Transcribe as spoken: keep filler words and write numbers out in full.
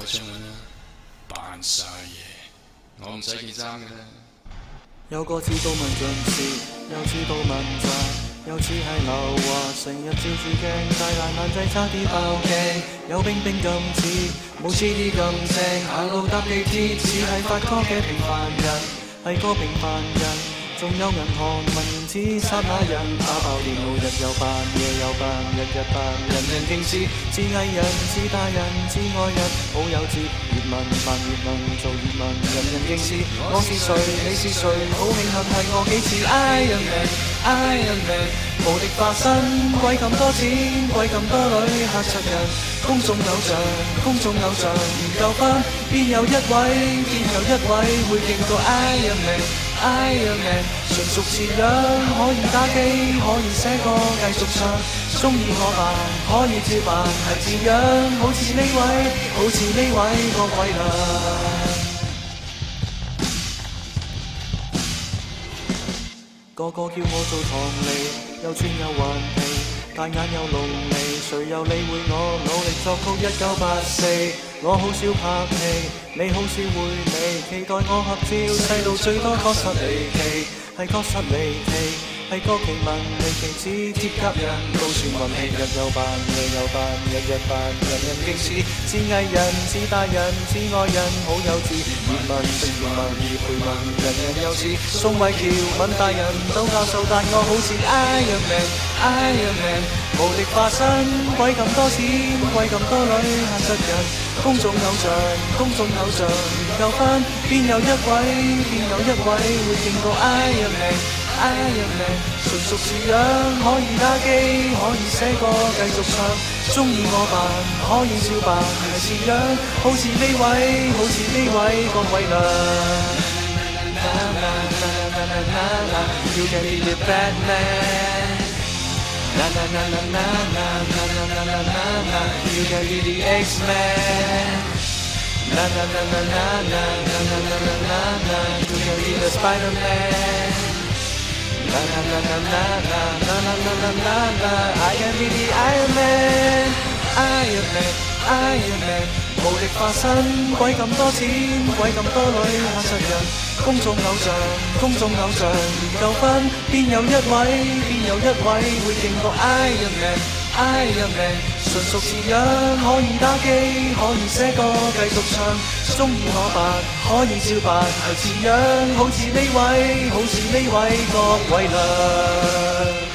出去啦，扮晒嘢，我唔使件衫嘅啦。 有個知道問盡事，又知道問責，又似係流華，成日照住鏡，大難難制差啲爆鏡，有冰冰咁似，冇 C D 咁正，行路搭地鐵似係發哥嘅平凡人，係個平凡人。仲有銀行文言紙剎那人，打爆電腦日又扮夜又扮，日日扮人人敬視，似藝人似大人似愛人，好有志越問扮越問做越問，人人敬視。我是誰你是誰，好慶幸係我幾次 Iron Man Iron Man 無敵化身，貴咁多錢貴咁多女嚇柒人，公眾偶像公眾偶像唔夠分，邊有一位邊有一位會勁過 Iron Man Iron Man 純屬似樣，可以打機可以寫歌繼續唱，鍾意我扮可以照扮係似樣，好似呢位好似呢位郭偉亮。個個叫我做唐尼，又串又頑皮，大眼又濃眉，誰又理會我努力作曲一九八四。我好少拍戲，你好少回味，期待我合照，細路最多確實離奇，係確實離奇，係國旗文離奇似鐵甲人，都算運氣，日又扮夜又扮，日日扮人人敬視，似藝人似大人似愛人，好有志葉問直葉問葉培文，人人有志宋慧喬問大人都教授，但我好似 Iron Man Iron Man 無敵化身，貴咁多錢貴咁多女嚇窒人，公眾偶像公眾偶像唔夠分，邊有一位邊有一位會勁過 Iron Man Iron Man 純屬似樣，可以打機可以寫歌繼續唱，鍾意我扮可以照扮係似樣，好似呢位好似呢位郭偉亮。You can be the Batman Na na na na na na na na na na na You can be the X-Man Na na na na na na na na na na na You can be the Spider-Man Na na na na na na na na na na na I can be the Iron Man Iron Man Iron Man 無敵化身，貴咁多錢貴咁多女嚇窒人，公眾偶像公眾偶像唔夠分，邊有一位邊有一位會勁過 Iron Man Iron Man 純屬似樣，可以打機可以寫歌繼續唱，鍾意我扮可以照扮係似樣，好似呢位好似呢位郭偉亮。